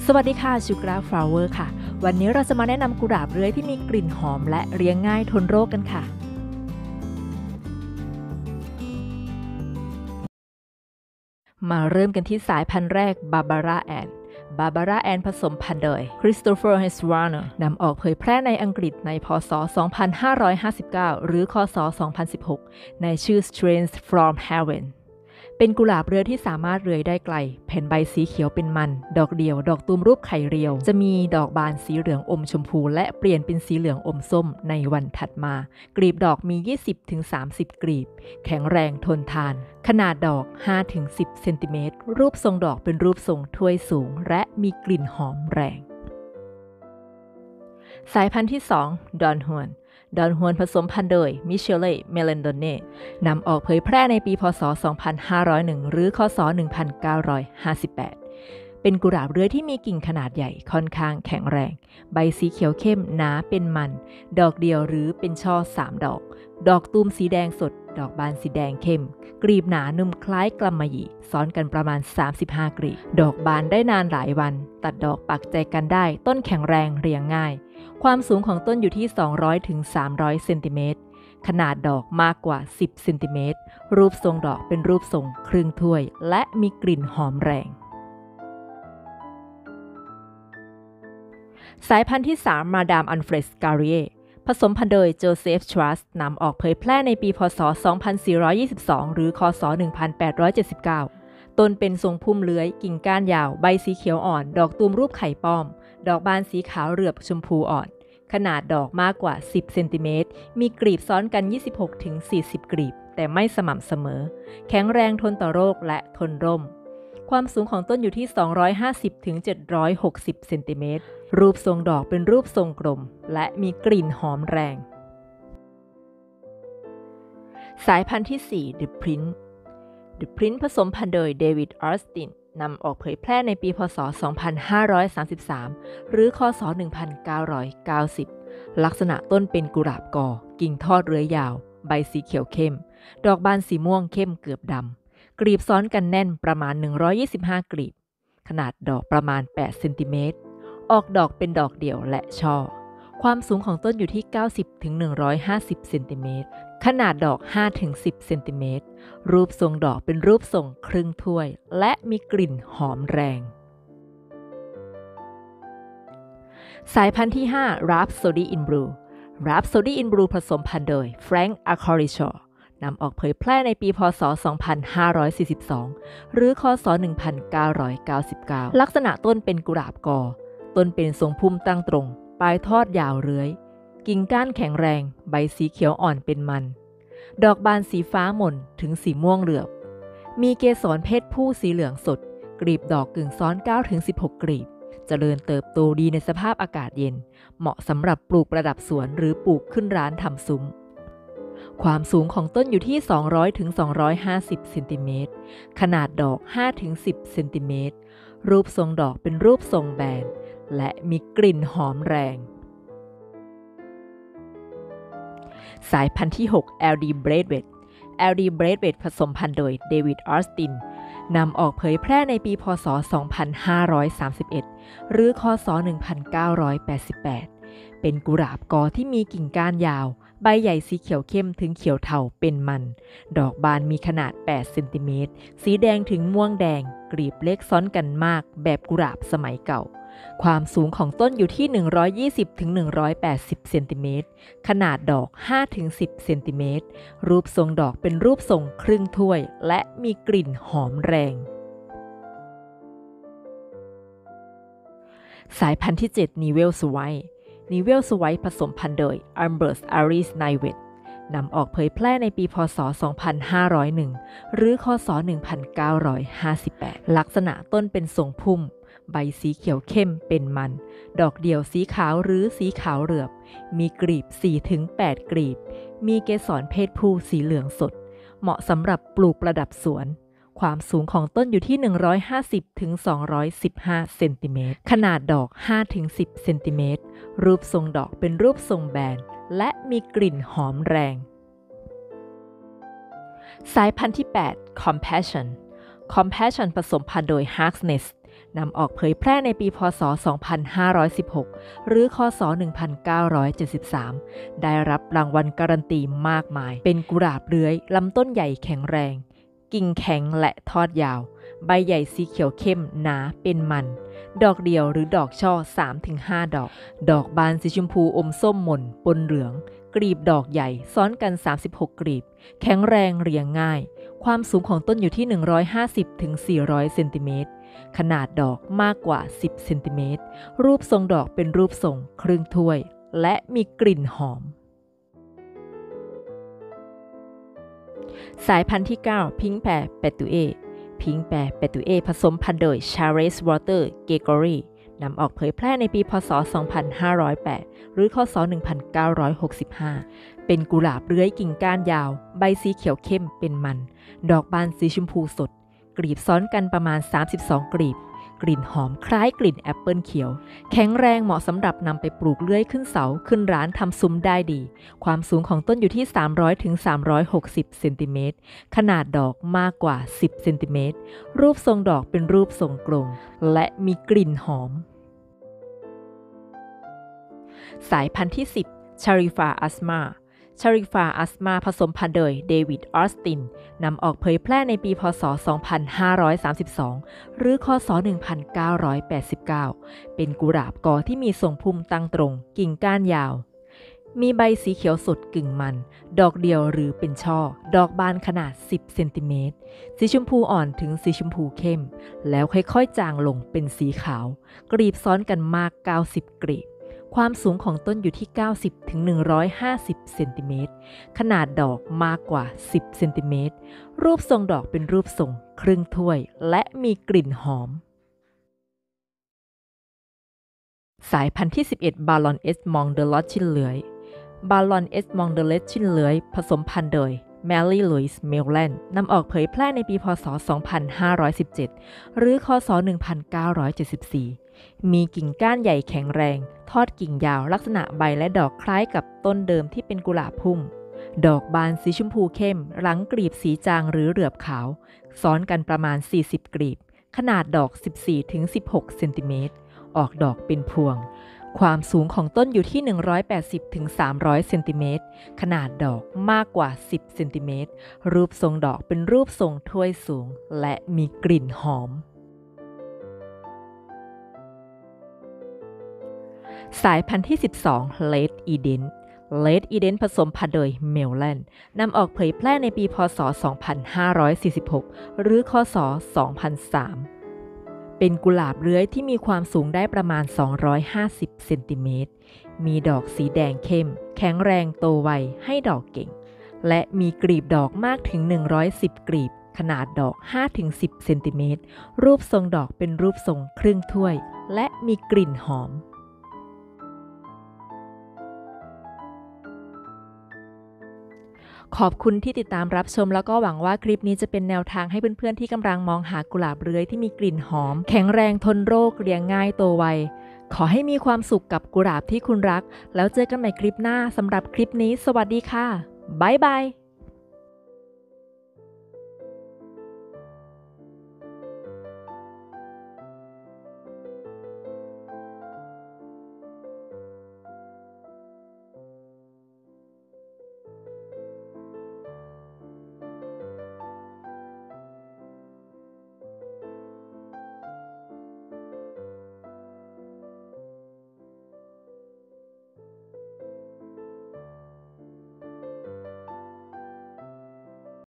สวัสดีค่ะชูกราฟลาวเวอร์ค่ะวันนี้เราจะมาแนะนำกุหลาบเลื้อยที่มีกลิ่นหอมและเลี้ยงง่ายทนโรคกันค่ะมาเริ่มกันที่สายพันธุ์แรกบาบาร่าแอนผสมพันธุ์โดยคริสโตเฟอร์เฮสวาร์เนอร์นำออกเผยแพร่ในอังกฤษในพศ 2559 หรือคศ 2016 ในชื่อ Strains from Heavenเป็นกุหลาบเรือยที่สามารถเลื้อยได้ไกลแผ่นใบสีเขียวเป็นมันดอกเดียวดอกตูมรูปไข่เรียวจะมีดอกบานสีเหลืองอมชมพูและเปลี่ยนเป็นสีเหลืองอมส้มในวันถัดมากลีบดอกมี 20-30 กลีบแข็งแรงทนทานขนาดดอก 5-10 เซนติเมตรรูปทรงดอกเป็นรูปทรงถ้วยสูงและมีกลิ่นหอมแรงสายพันธุ์ที่ 2 ดอนฮวนผสมพันธุ์โดยมิเชลเล่ เมเลนโดเน่นำออกเผยแพร่ในปีพศ 2501 หรือคศ 1958 เป็นกุหลาบเรือยที่มีกิ่งขนาดใหญ่ค่อนข้างแข็งแรงใบสีเขียวเข้มหนาเป็นมันดอกเดียวหรือเป็นช่อ3 ดอกตูมสีแดงสดดอกบานสีแดงเข้มกลีบหนานุ่มคล้ายกำมะหยี่ซ้อนกันประมาณ 35 กลีบดอกบานได้นานหลายวันตัดดอกปักใจกันได้ต้นแข็งแรงเรียงง่ายความสูงของต้นอยู่ที่ 200-300 เซนติเมตรขนาดดอกมากกว่า 10 เซนติเมตรรูปทรงดอกเป็นรูปทรงครึ่งถ้วยและมีกลิ่นหอมแรงสายพันธุ์ที่ 3 มาดามอันเฟรสการีเอผสมพันธุ์โดยโจเซฟ ทรัสนำออกเผยแพร่ในปีพศ 2422 หรือคศ 1879 ต้นเป็นทรงพุ่มเลื้อยกิ่งก้านยาวใบสีเขียวอ่อนดอกตูมรูปไข่ป้อมดอกบานสีขาวเหลือบชมพูอ่อนขนาดดอกมากกว่า 10 เซนติเมตรมีกลีบซ้อนกัน 26-40 กลีบแต่ไม่สม่ำเสมอแข็งแรงทนต่อโรคและทนร่มความสูงของต้นอยู่ที่ 250-760 เซนติเมตรรูปทรงดอกเป็นรูปทรงกลมและมีกลิ่นหอมแรงสายพันธุ์ที่ 4 The Prince ผสมพันธุ์โดยเดวิด ออสตินนำออกเผยแพร่ในปีพศ 2533 หรือคศ 1990 ลักษณะต้นเป็นกุหลาบกอกิ่งทอดเรื้อยยาวใบสีเขียวเข้มดอกบานสีม่วงเข้มเกือบดำกลีบซ้อนกันแน่นประมาณ 125 กลีบขนาดดอกประมาณ 8 เซนติเมตรออกดอกเป็นดอกเดี่ยวและช่อความสูงของต้นอยู่ที่ 90-150 เซนติเมตรขนาดดอก 5-10 เซนติเมตรรูปทรงดอกเป็นรูปทรงครึ่งถ้วยและมีกลิ่นหอมแรงสายพันธุ์ที่ 5 Rhapsody in Blue ผสมพันธุ์โดยแฟรงค์ อาคอริชอนำออกเผยแพร่ในปีพศ 2542 หรือคศ 1999 ลักษณะต้นเป็นกุหลาบกอต้นเป็นทรงพุ่มตั้งตรงปลายทอดยาวเลื้อยกิ่งก้านแข็งแรงใบสีเขียวอ่อนเป็นมันดอกบานสีฟ้าหม่นถึงสีม่วงเหลือบมีเกสรเพศผู้สีเหลืองสดกลีบดอกกึ่งซ้อน 9-16 กลีบเจริญเติบโตดีในสภาพอากาศเย็นเหมาะสำหรับปลูกประดับสวนหรือปลูกขึ้นร้านทำซุ้มความสูงของต้นอยู่ที่ 200-250 เซนติเมตรขนาดดอก 5-10 เซนติเมตรรูปทรงดอกเป็นรูปทรงแบนและมีกลิ่นหอมแรงสายพันธุ์ที่ 6 LD Braithwaite ผสมพันธุ์โดยเดวิด ออสตินนำออกเผยแพร่ในปีพศ 2531 หรือคศ 1988 เป็นกุหลาบกอที่มีกิ่งก้านยาวใบใหญ่สีเขียวเข้มถึงเขียวเทาเป็นมันดอกบานมีขนาด 8 เซนติเมตรสีแดงถึงม่วงแดงกลีบเล็กซ้อนกันมากแบบกุหลาบสมัยเก่าความสูงของต้นอยู่ที่ 120-180 เซนติเมตรขนาดดอก 5-10 เซนติเมตรรูปทรงดอกเป็นรูปทรงครึ่งถ้วยและมีกลิ่นหอมแรงสายพันธุ์ที่ 7 นีเวล สไวท์ผสมพันธุ์โดยอัมเบรส อาริส ไนเวตนำออกเผยแพร่ในปีพศ 2501 หรือคศ 1958 ลักษณะต้นเป็นทรงพุ่มใบสีเขียวเข้มเป็นมันดอกเดี่ยวสีขาวหรือสีขาวเหลือบมีกลีบ 4-8 กลีบมีเกสรเพศผู้สีเหลืองสดเหมาะสำหรับปลูกประดับสวนความสูงของต้นอยู่ที่ 150-215 เซนติเมตรขนาดดอก 5-10 เซนติเมตรรูปทรงดอกเป็นรูปทรงแบนและมีกลิ่นหอมแรงสายพันธุ์ที่ 8 Compassion ผสมพันธุ์โดย Harkness นำออกเผยแพร่ในปีพ.ศ. 2516 หรือค.ศ. 1973 ได้รับรางวัลการันตีมากมายเป็นกุหลาบเลื้อยลำต้นใหญ่แข็งแรงกิ่งแข็งและทอดยาวใบใหญ่สีเขียวเข้มหนาเป็นมันดอกเดียวหรือดอกช่อ 3-5 ดอกดอกบานสีชมพูอมส้มหม่นปนเหลืองกลีบดอกใหญ่ซ้อนกัน36กลีบแข็งแรงเรียงง่ายความสูงของต้นอยู่ที่150-400 เซนติเมตรขนาดดอกมากกว่า10เซนติเมตรรูปทรงดอกเป็นรูปทรงครึ่งถ้วยและมีกลิ่นหอมสายพันธุ์ที่9พิงค์แพรเปตูเอพิงค์แพรเปตูเอผสมพันธุ์โดยชาร์เลสวอเตอร์เกกอรีนำออกเผยแพร่ในปีพ.ศ. 2508 หรือค.ศ. 1965 เป็นกุหลาบเลื้อยกิ่งก้านยาวใบสีเขียวเข้มเป็นมันดอกบานสีชมพูสดกลีบซ้อนกันประมาณ32กลีบกลิ่นหอมคล้ายกลิ่นแอปเปิลเขียวแข็งแรงเหมาะสำหรับนำไปปลูกเลื้อยขึ้นเสาขึ้นร้านทำซุ้มได้ดีความสูงของต้นอยู่ที่300-360 เซนติเมตรขนาดดอกมากกว่า10 เซนติเมตรรูปทรงดอกเป็นรูปทรงกลมและมีกลิ่นหอมสายพันธุ์ที่10ชาริฟาอัสมาชาริฟาอัสมาผสมพันธุ์โดยเดวิดออสตินนำออกเผยแพร่ในปีพ.ศ. 2532 หรือค.ศ. 1989 เป็นกุหลาบกอที่มีทรงพุ่มตั้งตรงกิ่งก้านยาวมีใบสีเขียวสดกึ่งมันดอกเดียวหรือเป็นช่อดอกบานขนาด10เซนติเมตรสีชมพูอ่อนถึงสีชมพูเข้มแล้วค่อยๆจางลงเป็นสีขาวกลีบซ้อนกันมาก90กลีบความสูงของต้นอยู่ที่90-150 เซนติเมตรขนาดดอกมากกว่า10เซนติเมตรรูปทรงดอกเป็นรูปทรงครึ่งถ้วยและมีกลิ่นหอมสายพันธุ์ที่11บาลอนเอสมองเดลอชินเลื้อยบาลอนเอสมองเดลชินเลื้อยผสมพันธุ์โดยแมรี่ลุยส์เมลแลนด์นำออกเผยแพร่ในปีพ.ศ. 2517 หรือค.ศ. 1974 มีกิ่งก้านใหญ่แข็งแรงทอดกิ่งยาวลักษณะใบและดอกคล้ายกับต้นเดิมที่เป็นกุหลาบพุ่มดอกบานสีชมพูเข้มหลังกลีบสีจางหรือเหลือบขาวซ้อนกันประมาณ40กลีบขนาดดอก 14-16 เซนติเมตรออกดอกเป็นพวงความสูงของต้นอยู่ที่180-300 เซนติเมตรขนาดดอกมากกว่า10เซนติเมตรรูปทรงดอกเป็นรูปทรงถ้วยสูงและมีกลิ่นหอมสายพันธุ์ที่12 Late Eden Late Eden ผสมพันธุ์โดยเมลแลนด์นำออกเผยแพร่ในปีพ.ศ. 2546 หรือค.ศ. 2003 เป็นกุหลาบเลื้อยที่มีความสูงได้ประมาณ250เซนติเมตรมีดอกสีแดงเข้มแข็งแรงโตไวให้ดอกเก่งและมีกลีบดอกมากถึง110กลีบขนาดดอก 5-10 เซนติเมตรรูปทรงดอกเป็นรูปทรงครึ่งถ้วยและมีกลิ่นหอมขอบคุณที่ติดตามรับชมแล้วก็หวังว่าคลิปนี้จะเป็นแนวทางให้เพื่อนๆที่กำลังมองหากุหลาบเลื้อยที่มีกลิ่นหอมแข็งแรงทนโรคเลี้ยงง่ายโตไวขอให้มีความสุขกับกุหลาบที่คุณรักแล้วเจอกันใหม่คลิปหน้าสำหรับคลิปนี้สวัสดีค่ะบ๊ายบาย